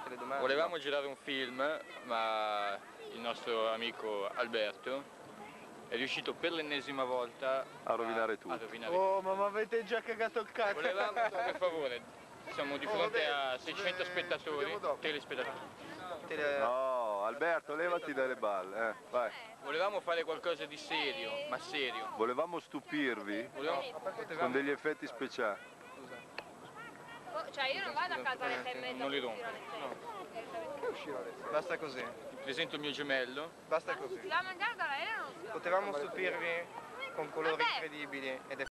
le domande. Volevamo girare un film, ma il nostro amico Alberto è riuscito per l'ennesima volta a rovinare tutto. Oh, ma mi avete già cagato il cazzo! Volevamo, per favore, siamo di fronte a 600 spettatori, telespettatori. No, Alberto, levati dalle balle, vai. Volevamo fare qualcosa di serio, ma serio. Volevamo stupirvi con degli effetti speciali. Cioè io non vado a casa alle 6:30. Non li rompo. Basta così. Ti presento il mio gemello. Basta Si così. va a mangiare dall'aereo non si va. Potevamo stupirvi con colori incredibili ed